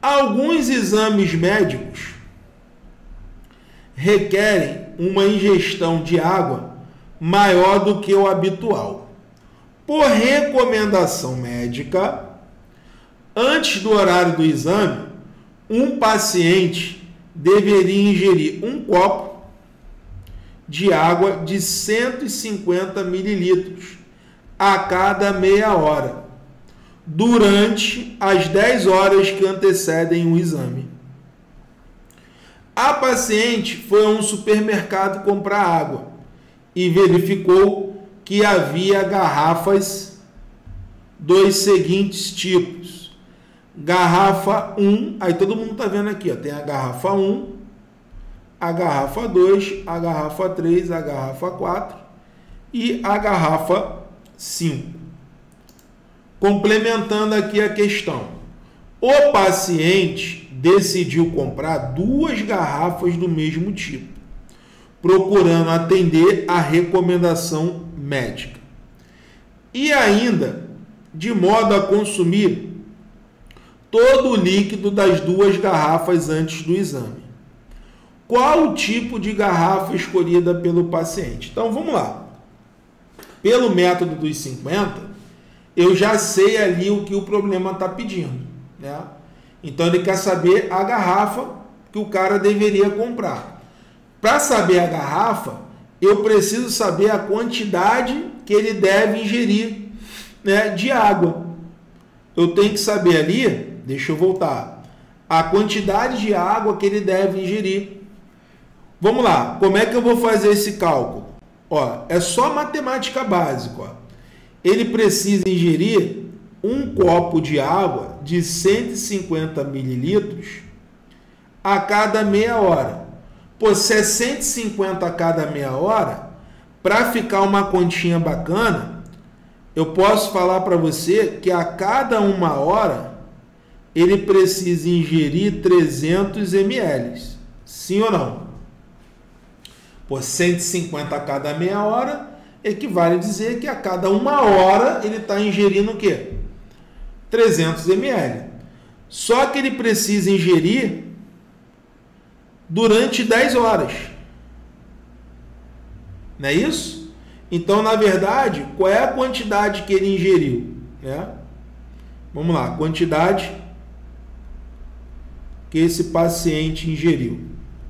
Alguns exames médicos requerem uma ingestão de água maior do que o habitual. Por recomendação médica, antes do horário do exame, um paciente deveria ingerir um copo de água de 150 mililitros a cada meia hora, durante as 10 horas que antecedem o exame. A paciente foi a um supermercado comprar água e verificou que havia garrafas dos seguintes tipos. Garrafa 1, aí todo mundo está vendo aqui, ó, tem a garrafa 1, a garrafa 2, a garrafa 3, a garrafa 4 e a garrafa 5. Complementando aqui a questão, o paciente decidiu comprar 2 garrafas do mesmo tipo, procurando atender a recomendação médica. E ainda, de modo a consumir todo o líquido das 2 garrafas antes do exame. Qual o tipo de garrafa escolhida pelo paciente? Então, vamos lá. Pelo método dos 50, eu já sei ali o que o problema está pedindo, né? Então, ele quer saber a garrafa que o cara deveria comprar. Para saber a garrafa, eu preciso saber a quantidade que ele deve ingerir, né, de água. Eu tenho que saber ali, deixa eu voltar, a quantidade de água que ele deve ingerir. Vamos lá, como é que eu vou fazer esse cálculo? Ó, é só matemática básica. Ó. Ele precisa ingerir um copo de água de 150 mililitros a cada meia hora. Pô, se é 150 a cada meia hora, para ficar uma continha bacana, eu posso falar para você que a cada 1 hora ele precisa ingerir 300 ml. Sim ou não? Pô, 150 a cada meia hora equivale a dizer que a cada 1 hora ele está ingerindo o quê? 300 ml. Só que ele precisa ingerir durante 10 horas. Não é isso? Então, na verdade, qual é a quantidade que ele ingeriu? Né? Vamos lá, a quantidade que esse paciente ingeriu.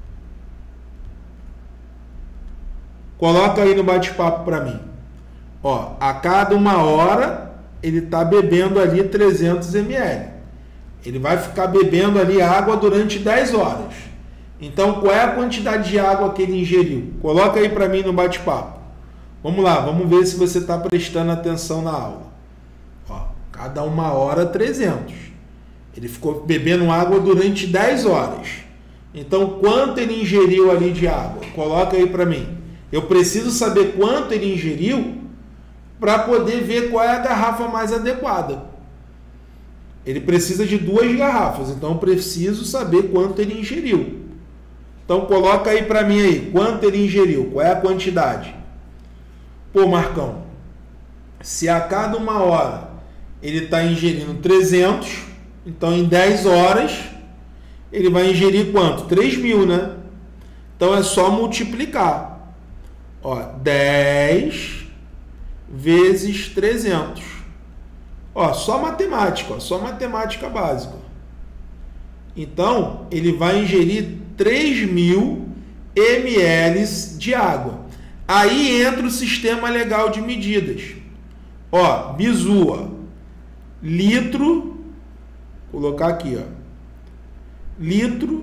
Coloca aí no bate-papo para mim. Ó, a cada 1 hora ele está bebendo ali 300 ml. Ele vai ficar bebendo ali água durante 10 horas. Então, qual é a quantidade de água que ele ingeriu? Coloca aí para mim no bate-papo. Vamos lá, vamos ver se você está prestando atenção na aula. Ó, cada 1 hora, 300. Ele ficou bebendo água durante 10 horas. Então, quanto ele ingeriu ali de água? Coloca aí para mim. Eu preciso saber quanto ele ingeriu para poder ver qual é a garrafa mais adequada. Ele precisa de 2 garrafas, então eu preciso saber quanto ele ingeriu. Então coloca aí para mim aí, quanto ele ingeriu, qual é a quantidade? Pô, Marcão, se a cada 1 hora ele está ingerindo 300, então em 10 horas ele vai ingerir quanto? 3.000, né? Então é só multiplicar. Ó, 10 vezes 300. Ó, só matemática, ó, só matemática básica. Então, ele vai ingerir 3.000 ml de água. Aí entra o sistema legal de medidas. Ó, bizu, ó, litro, vou colocar aqui, ó, litro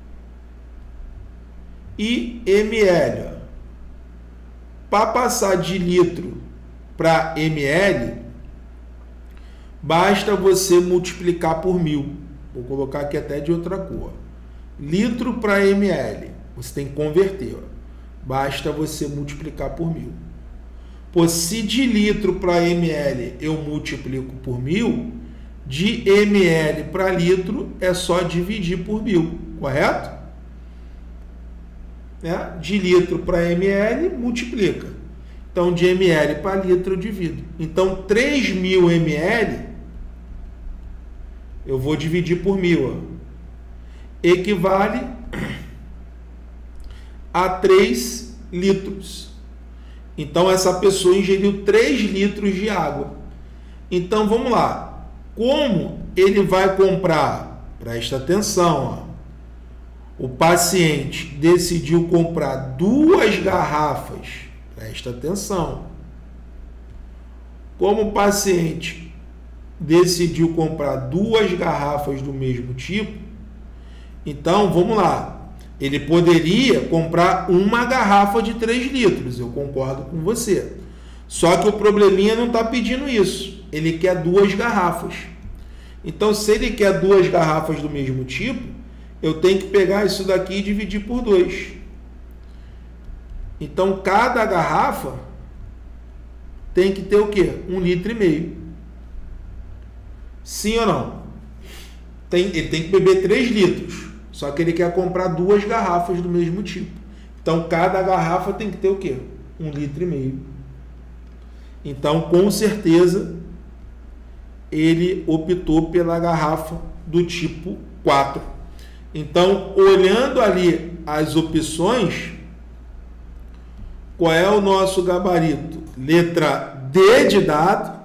e ml, ó. Para passar de litro para ml, basta você multiplicar por 1.000. Vou colocar aqui até de outra cor. Litro para ml, você tem que converter. Ó. Basta você multiplicar por 1.000. Pô, se de litro para ml eu multiplico por 1.000, de ml para litro é só dividir por 1.000, correto? Né? De litro para ml, multiplica. Então, de ml para litro, eu divido. Então, 3.000 ml, eu vou dividir por 1.000. Ó. equivale a 3 litros. Então, essa pessoa ingeriu 3 litros de água. Então, vamos lá. Como ele vai comprar? Presta atenção, ó. O paciente decidiu comprar 2 garrafas. Presta atenção. Como o paciente decidiu comprar 2 garrafas do mesmo tipo, então, vamos lá. Ele poderia comprar uma garrafa de 3 litros, eu concordo com você. Só que o probleminha não está pedindo isso. Ele quer 2 garrafas. Então, se ele quer 2 garrafas do mesmo tipo, eu tenho que pegar isso daqui e dividir por 2. Então, cada garrafa tem que ter o quê? 1,5 litro. Sim ou não? Ele tem que beber 3 litros. Só que ele quer comprar 2 garrafas do mesmo tipo. Então, cada garrafa tem que ter o quê? 1,5 litro. Então, com certeza, ele optou pela garrafa do tipo 4. Então, olhando ali as opções, qual é o nosso gabarito? Letra D de dado,